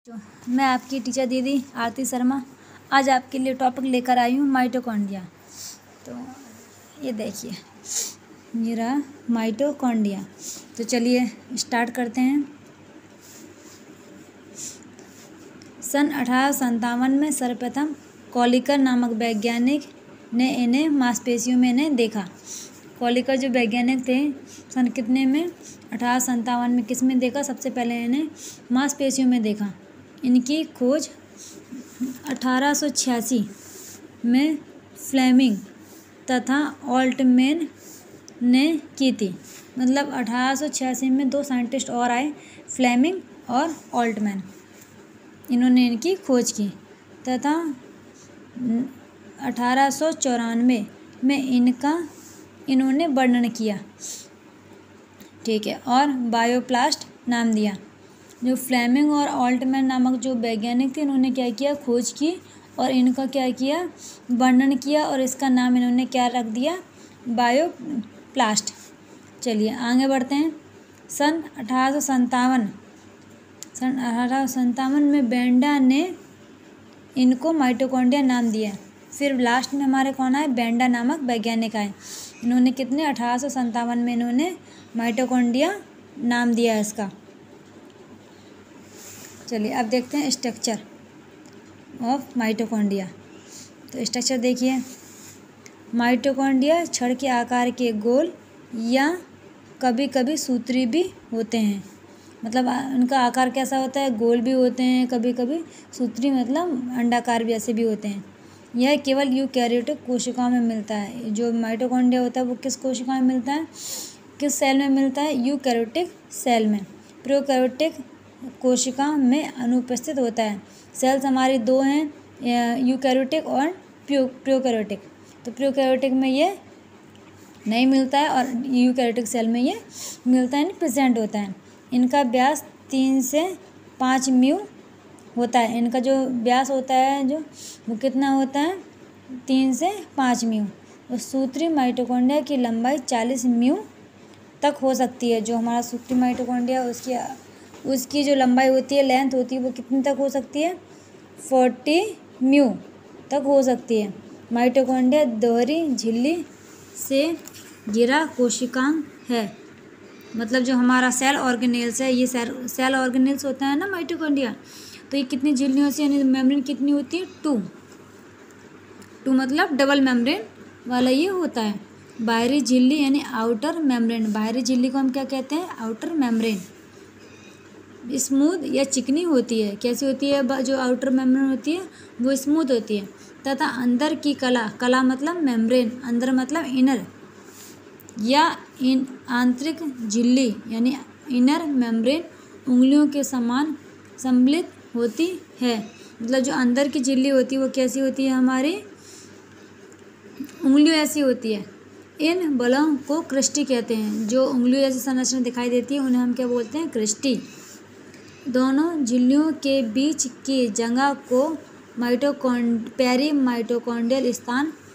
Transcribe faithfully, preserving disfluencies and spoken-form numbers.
तो मैं आपकी टीचर दीदी आरती शर्मा आज आपके लिए टॉपिक लेकर आई हूँ माइटोकॉन्ड्रिया। तो ये देखिए ये रहा माइटोकॉन्ड्रिया। तो चलिए स्टार्ट करते हैं। सन अठारह सौ संतावन में सर्वप्रथम कॉलिकर नामक वैज्ञानिक ने इन्हें मांसपेशियों में इन्हें देखा। कॉलिकर जो वैज्ञानिक थे सन कितने में अठारह सौ संतावन में किस में देखा? सबसे पहले इन्हें मांसपेशियों में देखा। इनकी खोज अठारह सौ छियासी में फ्लेमिंग तथा ऑल्टमैन ने की थी। मतलब अठारह सौ छियासी में दो साइंटिस्ट और आए, फ्लेमिंग और ऑल्टमैन, इन्होंने इनकी खोज की तथा अठारह सौ चौरानवे में इनका इन्होंने वर्णन किया, ठीक है, और बायोप्लास्ट नाम दिया। जो फ्लेमिंग और ऑल्टमैन नामक जो वैज्ञानिक थे इन्होंने क्या किया? खोज की और इनका क्या किया? वर्णन किया और इसका नाम इन्होंने क्या रख दिया? बायोप्लास्ट। चलिए आगे बढ़ते हैं। सन अठारह सौ संतावन सन अठारह सौ संतावन में बेंडा ने इनको माइटोकॉन्ड्रिया नाम दिया। फिर लास्ट में हमारे कौन आए? बेंडा नामक वैज्ञानिक आए। इन्होंने कितने अठारह सौ संतावन में इन्होंने माइटोकॉन्ड्रिया नाम दिया इसका। चलिए अब देखते हैं स्ट्रक्चर ऑफ माइटोकॉन्ड्रिया। तो स्ट्रक्चर देखिए, माइटोकॉन्ड्रिया छड़ के आकार के गोल या कभी कभी सूत्री भी होते हैं। मतलब उनका आकार कैसा होता है? गोल भी होते हैं, कभी कभी सूत्री मतलब अंडाकार भी ऐसे भी होते हैं। यह केवल यूकैरियोटिक कोशिकाओं में मिलता है। जो माइटोकॉन्ड्रिया होता है वो किस कोशिका में मिलता है? किस सेल में मिलता है? यूकैरियोटिक सेल में। प्रोकैरियोटिक कोशिका में अनुपस्थित होता है। सेल्स हमारी दो हैं, यूकैरियोटिक और प्रोकैरियोटिक। तो प्रोकैरियोटिक में ये नहीं मिलता है और यूकैरियोटिक सेल में ये मिलता है, प्रेजेंट होता है। इनका व्यास तीन से पाँच म्यू होता है। इनका जो व्यास होता है जो वो कितना होता है? तीन से पाँच म्यू। और सूत्री माइटोकॉन्ड्रिया की लंबाई चालीस म्यू तक हो सकती है। जो हमारा सूत्री माइटोकॉन्ड्रिया उसकी उसकी जो लंबाई होती है, लेंथ होती है, वो कितनी तक हो सकती है? फोर्टी म्यू तक हो सकती है। माइटोकॉन्ड्रिया दोहरी झिल्ली से घिरा कोशिकांग है। मतलब जो हमारा सेल ऑर्गेनेल्स है, ये सेल सेल ऑर्गेनेल्स होता है ना माइटोकॉन्ड्रिया, तो ये कितनी झिल्लियों से, यानी मेम्ब्रेन कितनी होती है? टू टू मतलब डबल मेम्ब्रेन वाला ये होता है। बाहरी झिल्ली यानी आउटर मेम्ब्रेन, बाहरी झिल्ली को हम क्या कहते हैं? Outer membrane. स्मूथ या चिकनी होती है। कैसी होती है? जो आउटर मेम्ब्रेन होती है वो स्मूथ होती है। तथा अंदर की कला कला मतलब मेम्ब्रेन, अंदर मतलब इनर या इन आंतरिक झिल्ली यानी इनर मेम्ब्रेन उंगलियों के समान सम्मिलित होती है। मतलब जो अंदर की झिल्ली होती है वो कैसी होती है? हमारी उंगलियों ऐसी होती है। इन बलों को क्रिस्टी कहते हैं। जो उंगलियों जैसी संरचना दिखाई देती है उन्हें हम क्या बोलते हैं? क्रिस्टी। दोनों झिल्लियों के बीच की जगह को माइटोकॉन्ड पेरी माइटोकॉन्ड्रियल स्थान